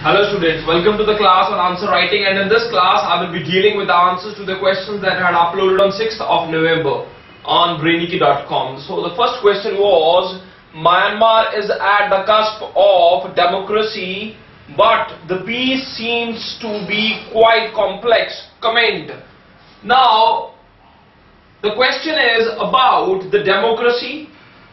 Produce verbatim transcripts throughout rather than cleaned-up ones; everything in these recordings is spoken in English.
Hello students, welcome to the class on answer writing, and in this class I will be dealing with the answers to the questions that I had uploaded on sixth of November on brainiki dot com. So the first question was, Myanmar is at the cusp of democracy, but the peace seems to be quite complex. Comment. Now the question is about the democracy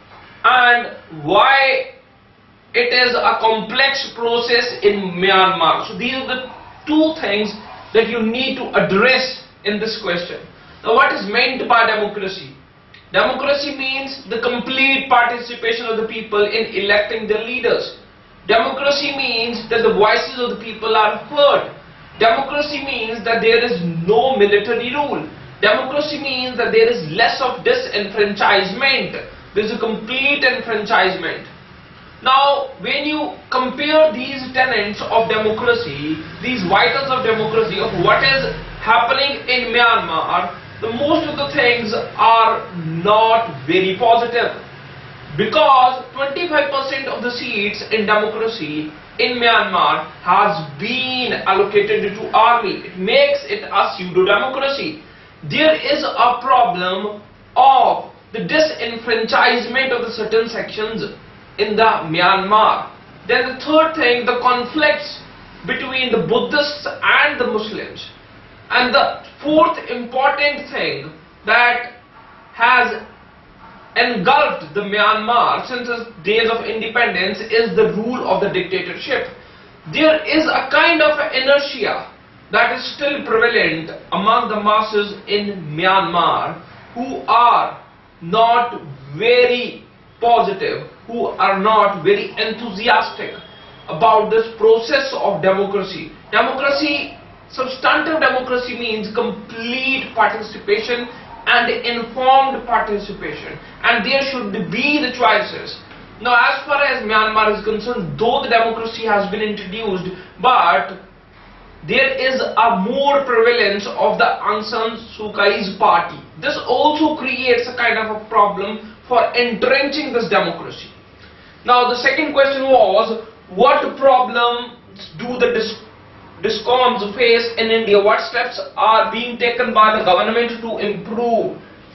and why it is a complex process in Myanmar. So these are the two things that you need to address in this question. Now what is meant by democracy? Democracy means the complete participation of the people in electing their leaders. Democracy means that the voices of the people are heard. Democracy means that there is no military rule. Democracy means that there is less of disenfranchisement. There is a complete enfranchisement. Now, when you compare these tenets of democracy, these vitals of democracy, of what is happening in Myanmar, the most of the things are not very positive, because twenty-five percent of the seats in democracy in Myanmar has been allocated to army. It makes it a pseudo-democracy. There is a problem of the disenfranchisement of the certain sections in the Myanmar. Then the third thing, the conflicts between the Buddhists and the Muslims. And the fourth important thing that has engulfed the Myanmar since the days of independence is the rule of the dictatorship. There is a kind of inertia that is still prevalent among the masses in Myanmar who are not very positive, who are not very enthusiastic about this process of democracy. Democracy, substantive democracy, means complete participation and informed participation, and there should be the choices. Now as far as Myanmar is concerned, though the democracy has been introduced, but there is a more prevalence of the Aung San Suu Kyi's party. This also creates a kind of a problem for entrenching this democracy. Now the second question was, what problems do the dis discoms face in India? What steps are being taken by the government to improve?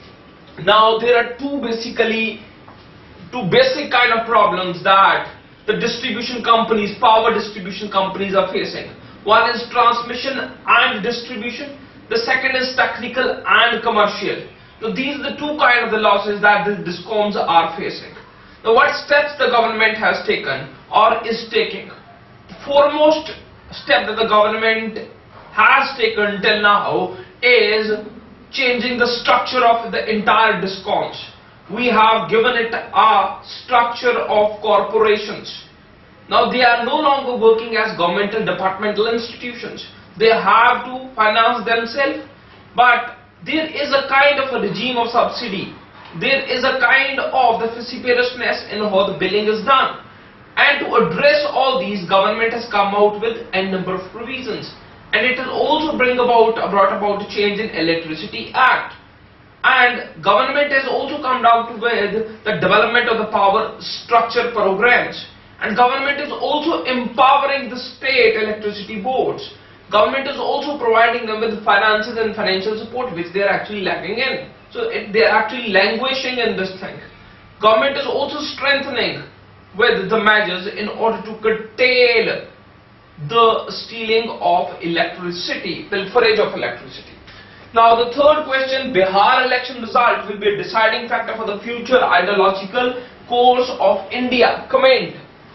Now there are two basically two basic kind of problems that the distribution companies, power distribution companies are facing. One is transmission and distribution. The second is technical and commercial. So these are the two kind of the losses that the discoms are facing. Now what steps the government has taken or is taking? The foremost step that the government has taken till now is changing the structure of the entire discoms. We have given it a structure of corporations. Now they are no longer working as governmental departmental institutions. They have to finance themselves, but there is a kind of a regime of subsidy. There is a kind of the vociferousness in how the billing is done. And to address all these, government has come out with a number of provisions. And it will also bring about, brought about a change in Electricity Act. And government has also come down with the development of the power structure programs. And government is also empowering the state electricity boards. Government is also providing them with finances and financial support, which they are actually lacking in. So it, they are actually languishing in this thing. Government is also strengthening with the measures in order to curtail the stealing of electricity, pilferage of electricity. Now the third question, Bihar election result will be a deciding factor for the future ideological course of India. Comment.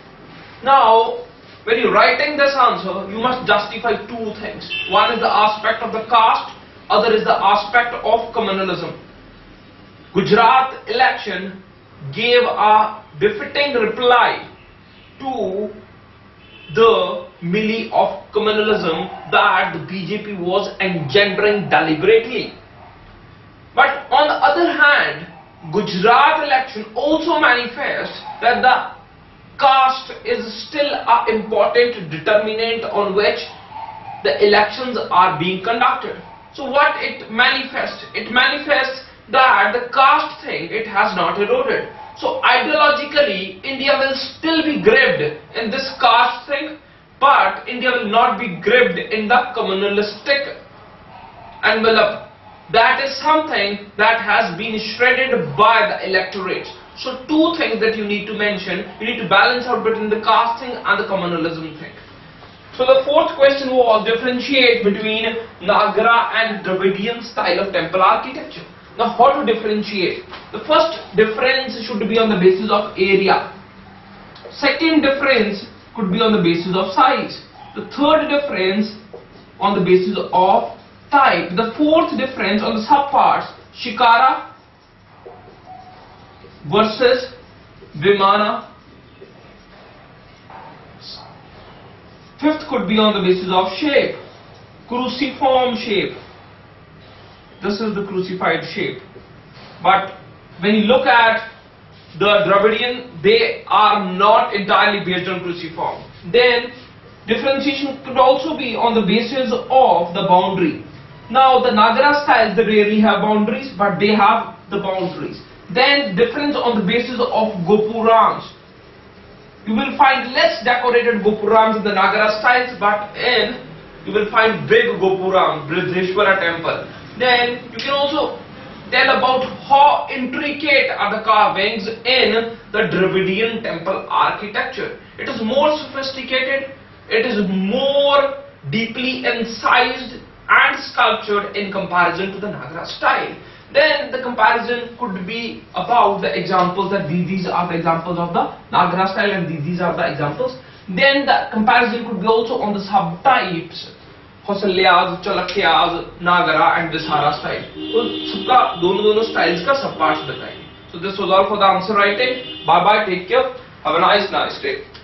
Now, when you're writing this answer, you must justify two things. One is the aspect of the caste, other is the aspect of communalism. Gujarat election gave a befitting reply to the melee of communalism that the B J P was engendering deliberately. But on the other hand, Gujarat election also manifests that the caste is still an important determinant on which the elections are being conducted. So what it manifests? It manifests that the caste thing, it has not eroded. So ideologically, India will still be gripped in this caste thing, but India will not be gripped in the communalistic envelope. That is something that has been shredded by the electorate. So two things that you need to mention. You need to balance out between the caste thing and the communalism thing. So the fourth question was differentiate between Nagara and Dravidian style of temple architecture. Now how to differentiate? The first difference should be on the basis of area. Second difference could be on the basis of size. The third difference on the basis of type. The fourth difference on the subparts, Shikara versus Vimana. Fifth could be on the basis of shape, cruciform shape. This is the crucified shape. But when you look at the Dravidian, they are not entirely based on cruciform. Then differentiation could also be on the basis of the boundary. Now the Nagara styles, they rarely have boundaries, but they have the boundaries. Then difference on the basis of Gopurams. You will find less decorated Gopurams in the Nagara styles, but in you will find big Gopurams, Brideshwara temple. Then you can also tell about how intricate are the carvings in the Dravidian temple architecture. It is more sophisticated, it is more deeply incised and sculptured in comparison to the Nagara style. Then the comparison could be about the examples that these are the examples of the Nagara style and these are the examples. Then the comparison could be also on the subtypes, Hosalyas, Chalakyas, Nagara and Visara style. So सबका दोनों दोनों styles का subparts बताएंगे. So this was all for the answer writing. Bye bye, take care, have a nice nice day.